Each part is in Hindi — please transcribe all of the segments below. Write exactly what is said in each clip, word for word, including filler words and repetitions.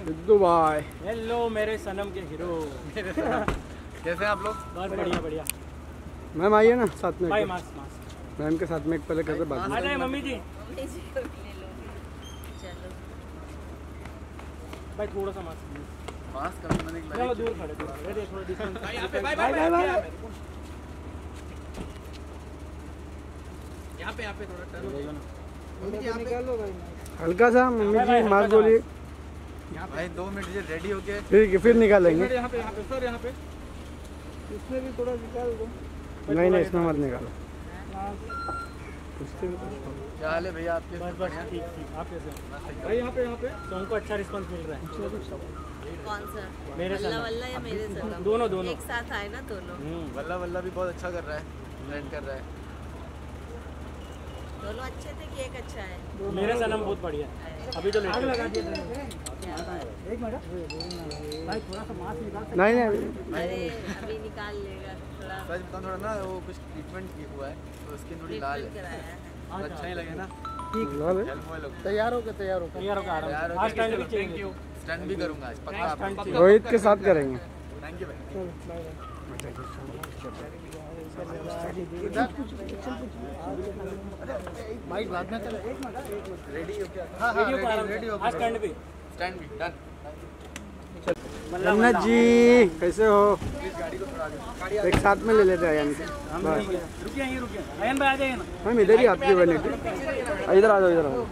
सिद्धू भाई। हेलो मेरे सनम के हीरो। कैसे हैं आप लोग? बहुत बढ़िया बढ़िया। मैम आइए ना साथ में। भाई मास्क मास्क। मैम के साथ में एक पहले कैसे बात। आ जाए मम्मी जी। चलो भाई थोड़ा सा मास्क मास्क कभी मैंने चलो दूर खड़े दूर रेडी थोड़ा डिस्टेंस। भाई यहां पे भाई भाई भाई यहां पे यहां पे थोड़ा टर्न निकालो भाई हल्का सा। मम्मी जी मास्क बोलिए। भाई दो मिनट ये रेडी हो गए ठीक है फिर निकालेंगे। यहाँ पे यहाँ पे सर यहाँ पे इसमें भी थोड़ा निकाल दो। नहीं नहीं इसमें मत निकालो। क्या हाल है भैया आपके? बस बस ठीक ठीक। आप कैसे हैं भाई? यहाँ पे यहाँ पे तो उनको अच्छा रिस्पांस मिल रहा है। कौन सा? मेरे वल्ला वल्ला या मेरे सनम? दोनों दोनों एक साथ आए ना दोनों। वल्ला वल्ला भी बहुत अच्छा कर रहा है, ट्रेंड कर रहा है। दोनों अच्छे थे कि एक अच्छा है? मेरे सनम बहुत बढ़िया है। अभी तो लेट लगा दिया एक मिनट भाई थोड़ा सा मास्क निकाल। नहीं नहीं अरे अभी निकाल लेगा थोड़ा। सच बताऊं थोड़ा ना वो कुछ ट्रीटमेंट किया हुआ है तो स्किन थोड़ी लाल है। कराया है। अच्छा नहीं लगे ना? ठीक तैयार हो गए तैयार हो तैयार होकर आ रहा हूं। आज स्टैंड भी थैंक यू। स्टैंड भी करूंगा आज पक्का आपको। रोहित के साथ करेंगे। थैंक यू भाई। भाई बाद में चलो। एक मिनट रेडी हो क्या? हाँ रेडियो का रेडी हो आज स्टैंड पे स्टैंड भी डन। जन्नत जी कैसे हो? गाड़ी को थोड़ा आगे एक साथ में ले लेते हैं यानी रुकिए यहीं रुकिए। अयन भाई आ जाइए ना। मैम इधर ही आपकी बनी थी। इधर आ जाओ इधर आ जाओ।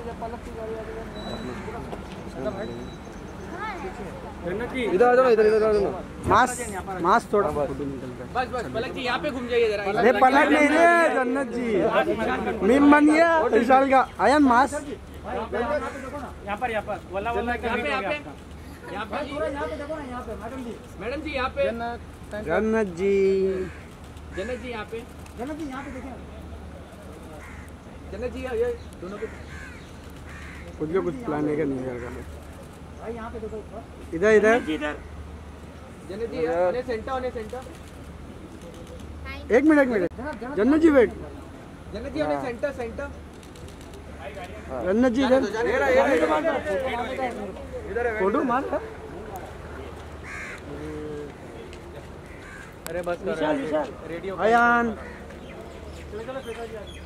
इधर आ जाओ इधर इधर आ जाओ। मास्क मास्क थोड़ा फोटो निकलता है। बस बस पलक जी यहाँ पे घूम जाइए जरा। अरे पलट नहीं रे जन्नत जी मीम बन गया विशाल का। आयन मास्क यहाँ पर यहाँ पर वल्ला वल्ला यहाँ पे यहाँ पे यहाँ पे यहाँ पे देखो ना यहाँ पे मैडम जी। मैडम जी यहाँ पे जन्नत जी जन्नत जी यहाँ पे जन्नत जी यहाँ पे देखें। जन्नत जी ये दोनों पे कुछ भी कुछ प्लान है क्या नहीं कर भाई यहाँ पे देखो इधर इधर इधर। Jannat ji on centre on centre एक मिनट एक मिनट जन्नत जी वेट। जन्नत जी ऑन सेंटर सेंटर जन्नत जी इधर फोटो मार। अरे बस विशाल विशाल रेडियो अयान चलो चलो श्वेता जी आ जाओ।